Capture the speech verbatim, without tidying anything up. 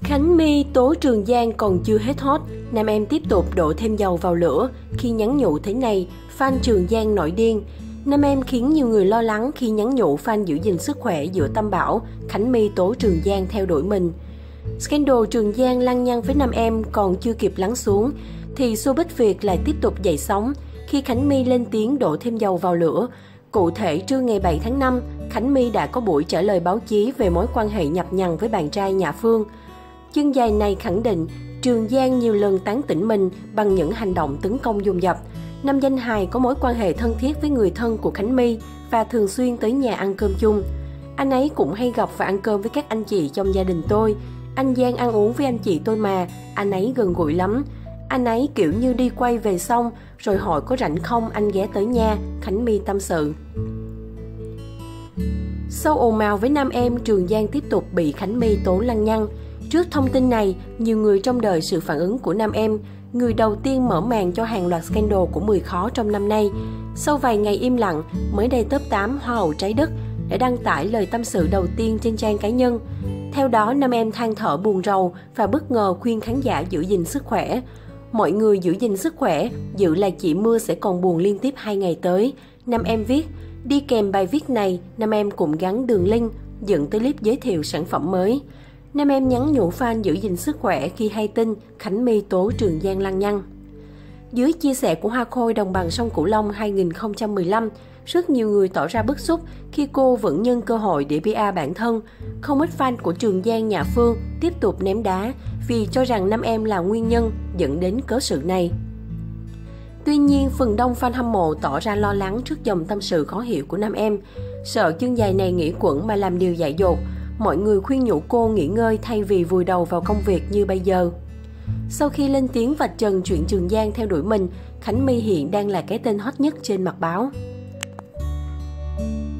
Khánh My tố Trường Giang còn chưa hết hot, nam em tiếp tục đổ thêm dầu vào lửa. Khi nhắn nhủ thế này, fan Trường Giang nổi điên. Nam em khiến nhiều người lo lắng khi nhắn nhủ fan giữ gìn sức khỏe giữa tâm bão. Khánh My tố Trường Giang theo đuổi mình. Scandal Trường Giang lăng nhăng với nam em còn chưa kịp lắng xuống, thì showbiz Việt lại tiếp tục dậy sóng khi Khánh My lên tiếng đổ thêm dầu vào lửa. Cụ thể, trưa ngày bảy tháng năm, Khánh My đã có buổi trả lời báo chí về mối quan hệ nhập nhằng với bạn trai Nhã Phương. Chân dài này khẳng định Trường Giang nhiều lần tán tỉnh mình bằng những hành động tấn công dồn dập. Nam danh hài có mối quan hệ thân thiết với người thân của Khánh My và thường xuyên tới nhà ăn cơm chung. Anh ấy cũng hay gặp và ăn cơm với các anh chị trong gia đình tôi. Anh Giang ăn uống với anh chị tôi mà, anh ấy gần gũi lắm. Anh ấy kiểu như đi quay về xong rồi hỏi có rảnh không anh ghé tới nhà, Khánh My tâm sự. Sau ồn ào với nam em, Trường Giang tiếp tục bị Khánh My tố lăng nhăng. Trước thông tin này, nhiều người trông đợi sự phản ứng của nam em, người đầu tiên mở màn cho hàng loạt scandal của mười khó trong năm nay. Sau vài ngày im lặng, mới đây top tám Hoa hậu Trái Đất đã đăng tải lời tâm sự đầu tiên trên trang cá nhân. Theo đó, nam em than thở buồn rầu và bất ngờ khuyên khán giả giữ gìn sức khỏe. Mọi người giữ gìn sức khỏe, dự là chị Mưa sẽ còn buồn liên tiếp hai ngày tới. Nam em viết, đi kèm bài viết này, nam em cũng gắn đường link, dựng tới clip giới thiệu sản phẩm mới. Nam em nhắn nhủ fan giữ gìn sức khỏe khi hay tin Khánh My tố Trường Giang lăng nhăng. Dưới chia sẻ của Hoa Khôi đồng bằng sông Cửu Long hai nghìn không trăm mười lăm, rất nhiều người tỏ ra bức xúc khi cô vẫn nhân cơ hội để pê e bản thân. Không ít fan của Trường Giang Nhã Phương tiếp tục ném đá vì cho rằng nam em là nguyên nhân dẫn đến cớ sự này. Tuy nhiên, phần đông fan hâm mộ tỏ ra lo lắng trước dòng tâm sự khó hiểu của nam em. Sợ chân dài này nghĩ quẩn mà làm điều dại dột, mọi người khuyên nhủ cô nghỉ ngơi thay vì vùi đầu vào công việc như bây giờ. Sau khi lên tiếng vạch trần chuyện Trường Giang theo đuổi mình, Khánh My hiện đang là cái tên hot nhất trên mặt báo.